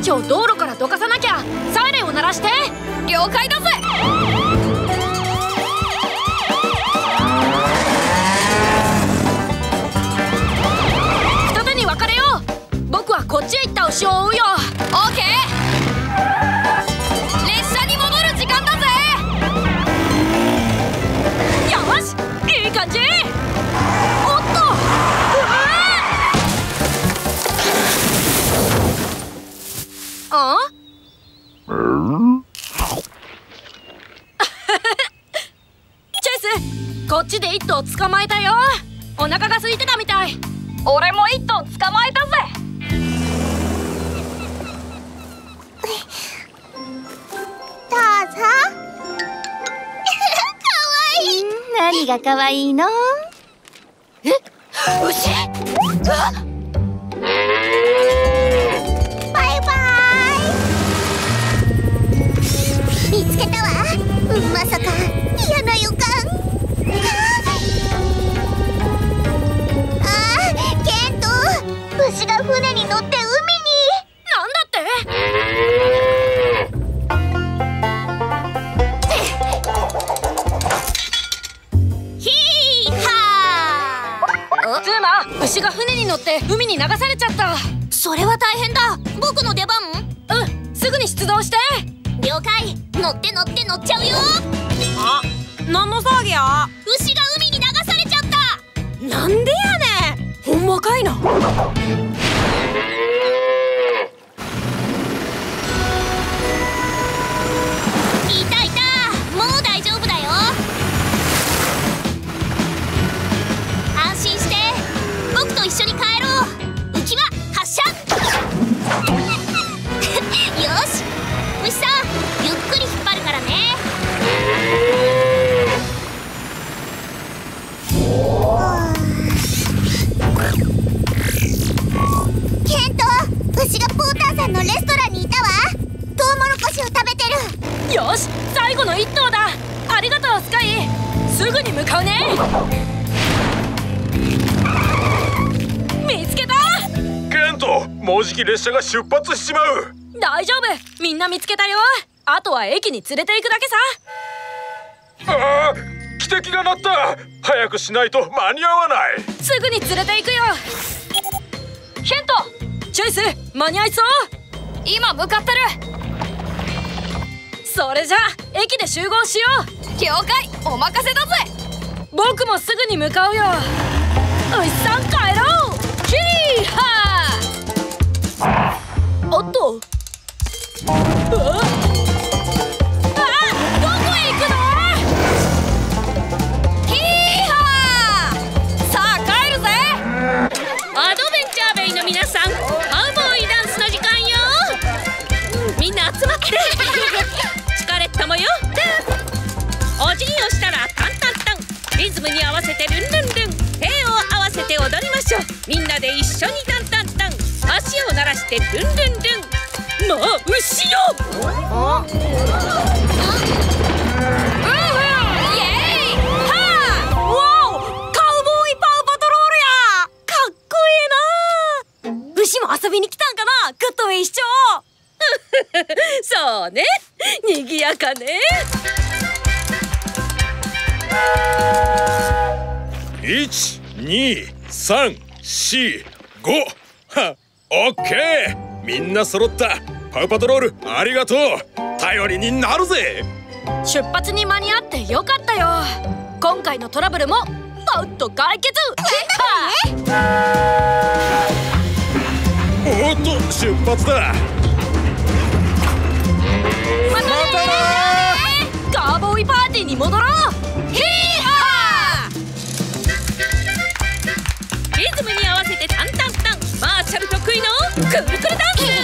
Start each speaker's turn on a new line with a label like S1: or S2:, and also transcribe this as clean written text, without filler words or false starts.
S1: チを道路からどかさなきゃ。サイレンを鳴らして。了解だぜ。二手に分かれよう。僕はこっちへ行った牛を追うよ。オーケー。列車に戻る時間だぜ。よし、いい感じ。おっと、あチェイス、こっちで一頭捕まえたよ。お腹が空いてたみたい。俺も一頭捕まえたぜ。
S2: どうぞ。かわいい。何がかわいいの？
S1: え、牛？あっ、
S2: バイバイ。見つけたわ。まさか嫌な予感。ケント、牛が船に乗って海に。なんだ
S1: ってヒーハー。ズーマ、牛が船に乗って海に流されちゃった。
S2: それは大変だ。僕の出番？
S1: うん、すぐに出動して。
S2: 了解。乗って乗って乗っちゃうよ。
S1: あ、何の騒ぎや？
S2: 牛が海に流されちゃった。
S1: なんでやねん。ほんまかいな。
S2: いたいた。もう大丈夫だよ。安心して。僕と一緒に帰ろう。浮き輪発射。よし、牛さんゆっくり引っ張るからね。ケント、牛がポーターさんのレストランにいたわ。トウモロコシを食べてる。
S1: よし、最後の一頭だ。ありがとうスカイ。すぐに向かうね。見つけた。
S3: ケント、もうじき列車が出発しちまう。
S1: 大丈夫、みんな見つけたよ。あとは駅に連れて行くだけさ。
S3: ああ、汽笛が鳴った。早くしないと間に合わない。
S1: すぐに連れて行くよ。ケント、チェイス、間に合いそう？今向かってる。それじゃあ駅で集合しよう。了解、お任せだぜ。僕もすぐに向かうよ。牛さん帰ろう。キーハー。おっと、どこへ行くの？ヒーハー。さあ帰るぜ。
S4: アドベンチャーベイの皆さん、カウボーイダンスの時間よ。みんな集まって。チカレットもよ。お辞儀をしたらタンタンタン。リズムに合わせてルンルンルン。手を合わせて踊りましょう。みんなで一緒にタンタンタン。足を鳴らしてルンルンルン。まあ牛よ。
S1: 牛も遊びに来たんかな、グッドウェイ市長。
S4: そうね、にぎやかね。
S3: 1、2、3、4、5。は、オッケー。みんな揃った。パウパトロール、ありがとう。頼りになるぜ。
S1: 出発に間に合ってよかったよ。今回のトラブルもパウッと解決。
S3: おっと、出発だ。
S1: またねー。カーボーイパーティーに戻ろう。ヒーハー。
S4: リズムに合わせてタンタンタン。マーシャル得意のくるくるダンス。